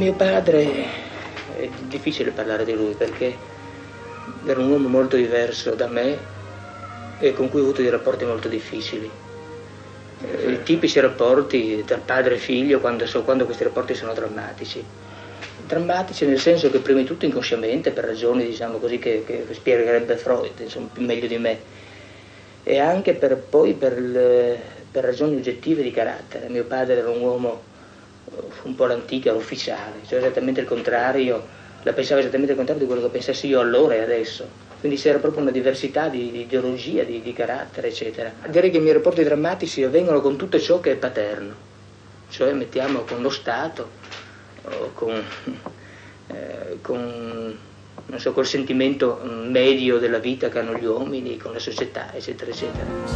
Mio padre, è difficile parlare di lui perché era un uomo molto diverso da me e con cui ho avuto dei rapporti molto difficili. I tipici rapporti tra padre e figlio quando questi rapporti sono drammatici. Drammatici nel senso che prima di tutto inconsciamente, per ragioni diciamo così che spiegherebbe Freud, insomma, meglio di me, e anche per ragioni oggettive di carattere. Mio padre era un uomo un po' l'antica, ufficiale, cioè esattamente il contrario, la pensava esattamente il contrario di quello che pensassi io allora e adesso. Quindi c'era proprio una diversità di ideologia, di carattere, eccetera. Direi che i miei rapporti drammatici avvengono con tutto ciò che è paterno, cioè mettiamo con lo Stato, o non so, col sentimento medio della vita che hanno gli uomini, con la società, eccetera, eccetera.